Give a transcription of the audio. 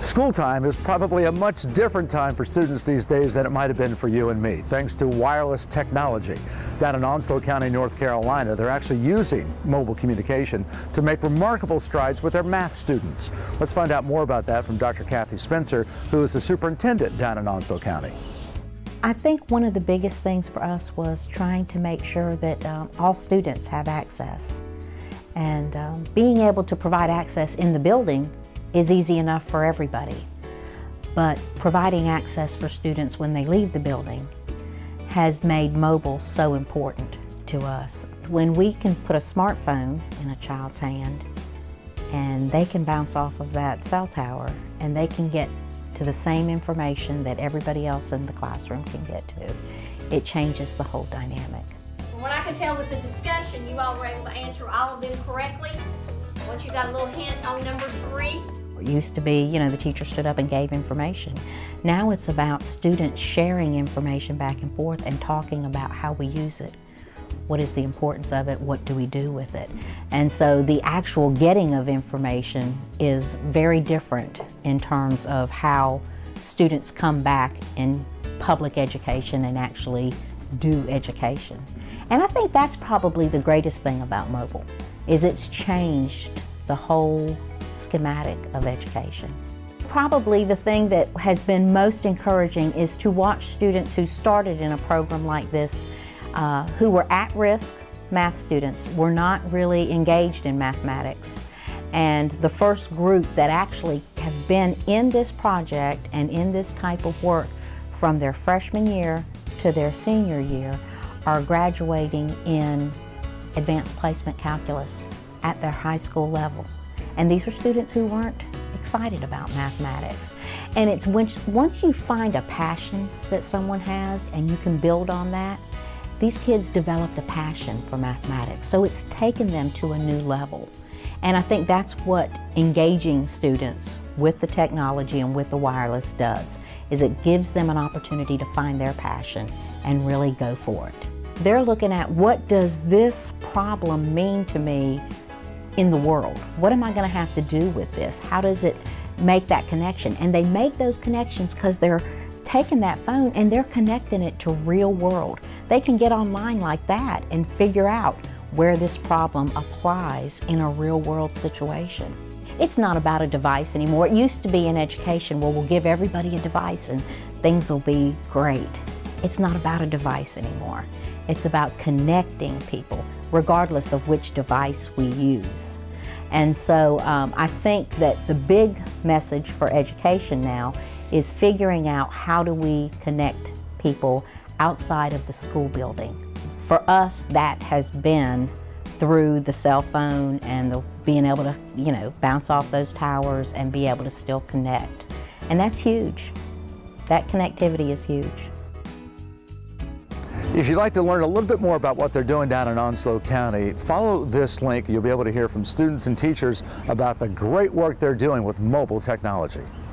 School time is probably a much different time for students these days than it might have been for you and me, thanks to wireless technology. Down in Onslow County, North Carolina, they're actually using mobile communication to make remarkable strides with their math students. Let's find out more about that from Dr. Kathy Spencer, who is the superintendent down in Onslow County. I think one of the biggest things for us was trying to make sure that all students have access. And being able to provide access in the building is easy enough for everybody. But providing access for students when they leave the building has made mobile so important to us. When we can put a smartphone in a child's hand and they can bounce off of that cell tower and they can get to the same information that everybody else in the classroom can get to, it changes the whole dynamic. From what I can tell with the discussion, you all were able to answer all of them correctly. Once you got a little hint on number 3. It used to be, the teacher stood up and gave information. Now it's about students sharing information back and forth and talking about how we use it. What is the importance of it? What do we do with it? And so the actual getting of information is very different in terms of how students come back in public education and actually do education. And I think that's probably the greatest thing about mobile, is it's changed the whole schematic of education. Probably the thing that has been most encouraging is to watch students who started in a program like this who were at-risk math students, were not really engaged in mathematics. And the first group that actually have been in this project and in this type of work from their freshman year to their senior year are graduating in advanced placement calculus at their high school level. And these are students who weren't excited about mathematics. And it's once you find a passion that someone has and you can build on that, these kids developed a passion for mathematics. So it's taken them to a new level. And I think that's what engaging students with the technology and with the wireless does, is it gives them an opportunity to find their passion and really go for it. They're looking at, what does this problem mean to me in the world? What am I going to have to do with this? How does it make that connection? And they make those connections because they're taking that phone and they're connecting it to real world. They can get online like that and figure out where this problem applies in a real world situation. It's not about a device anymore. It used to be in education where we'll give everybody a device and things will be great. It's not about a device anymore. It's about connecting people, regardless of which device we use. And so I think that the big message for education now is figuring out, how do we connect people outside of the school building. For us, that has been through the cell phone and being able to, bounce off those towers and be able to still connect. And that's huge. That connectivity is huge. If you'd like to learn a little bit more about what they're doing down in Onslow County, follow this link. You'll be able to hear from students and teachers about the great work they're doing with mobile technology.